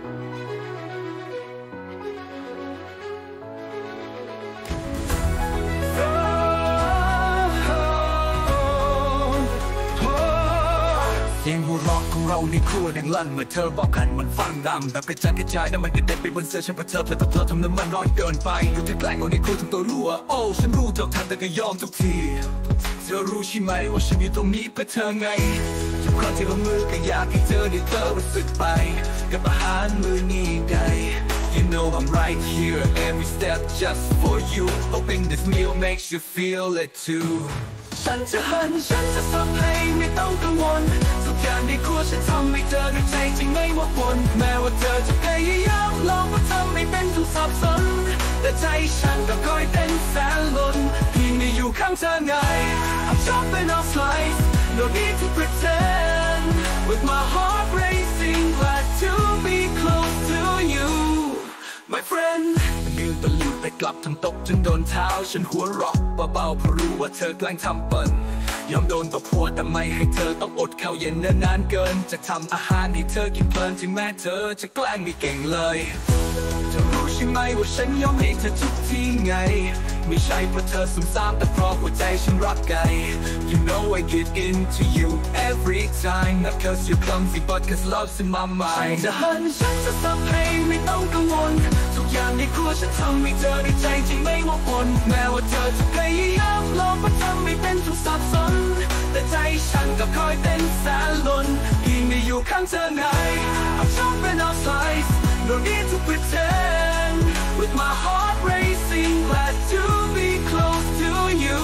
เสียงหัวเราะของเราในครัวดังลั่นเมื่อเธอบอกกันมันฟังดังแบบกระจายกระจายน้ำมันกระเด็นไปบนเสื้อฉันเพราะเธอแต่เธอทำน้ำมันน้อยเกินไปอยู่ที่แกล้งเอาในครัวทำตัวรั่วโอ้ฉันรู้เธอทำแต่ก็ยอมทุกทีเธอรู้ใช่ไหมว่าฉันอยู่ตรงนี้เพื่อเธอไงทุกครั้งที่เรามือก็อยากให้เธอได้เธอรู้สึกไปกับอาหารมื้อนี้ได้ You know I'm right here every step just for you hoping this meal makes you feel it tooฉันจะหันฉันจะสับให้ไม่ต้องกังวลทุกอย่างในครัวฉันทำให้เธอด้วยใจจริงไม่ว่าบนแม้ว่าเธอจะพยายามลองก็ทำไม่เป็นทุกสับสนแต่ใจฉันก็คอยเต้นแสนล้นพี่ไม่อยู่ข้างเธอไง I'm chopping off slice no need to pretend with my heart racing glad to be close to you my friendยืนตะลุยไปกลับทั้งตกจนโดนเท้าฉันหัวเราะเบาๆเพราะรู้ว่าเธอแกล้งทำเปิ่นยอมโดนตบหัวแต่ไม่ให้เธอต้องอดข้าวเย็นนานเกินจะทำอาหารให้เธอกินเพลินถึงแม้เธอจะแกล้งไม่เก่งเลยเธอรู้ใช่ไหมว่าฉันยอมให้เธอทุกทีไงไม่ใช่เพราะเธอซุ่มซ่ามแต่เพราะหัวใจฉันรักไกล You know I get into you every time not cause you're clumsy but cause love's in my mind ฉันจะหันฉันจะสับให้ไม่ต้องกังวลทุกอย่างในครัวฉันทำให้เธอได้ใจจริงไม่ว่าบนแม้ว่าเธอจะพยายามลองก็ทำไม่เป็นทุกสับสนแต่ใจฉันก็คอยเต้นแสนล้นยิ่งไม่อยู่ข้างเธอไง I'm chopping off slice no need to pretend with my heart racing glad to be close to you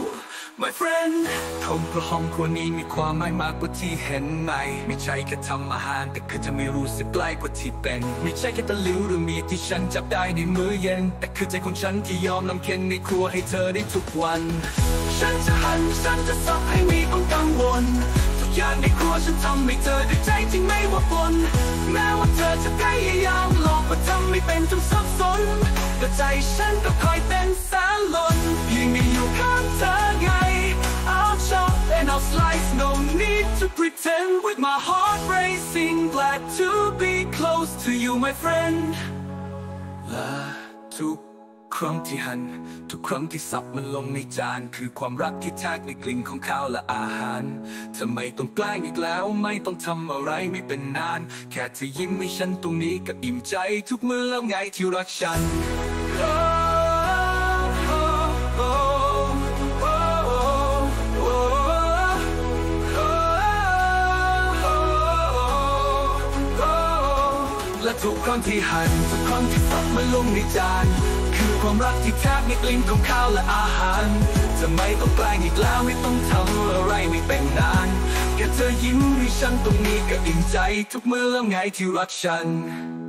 my friend ผมเพราะห้องครัวนี้มีความหมายมากกว่าที่เห็นไหมไม่ใช่แค่ทำอาหารแต่คือจะไม่รู้สึกใกล้กว่าที่เป็นไม่ใช่แค่ตะหลิวหรือมีดที่ฉันจับได้ในมื้อเย็นแต่คือใจของฉันที่ยอมนำเค็นในครัวให้เธอได้ทุกวันฉันจะหันฉันจะสับให้ไม่ต้องกังวลทุกอย่างในครัวฉันทำให้เธอด้วยใจจริงไม่ว่าบนแม้ว่าเธอจะพยายามลองก็ทำไม่เป็นจนสับสนแต่ใจฉันก็คอยเต้นแสนล้นยิ่งไม่อยู่ข้างเธอไงI'll chop and I'll slice no need to pretend with my heart racing glad to be close to you my friend และทุกครั้งที่หั่นทุกครั้งที่สับมันลงในจานคือความรักที่แทรกในกลิ่นของข้าวและอาหารเธอไม่ต้องแกล้งอีกแล้วไม่ต้องทำอะไรไม่เป็นนานแค่เธอยิ้มให้ฉันตรงนี้ก็อิ่มใจทุกมื้อแล้วไงที่รักฉันและทุกครั้งที่หั่นทุกครั้งที่สับมันลงในจานคือความรักที่แทบในกลิ่นของข้าวและอาหารจะไม่ต้องแกล้งอีกแล้วไม่ต้องทำอะไรไม่เป็นนานแค่เธอยิ้มให้ฉันตรงนี้ก็อิ่มใจทุกมื้อแล้วไงที่รักฉัน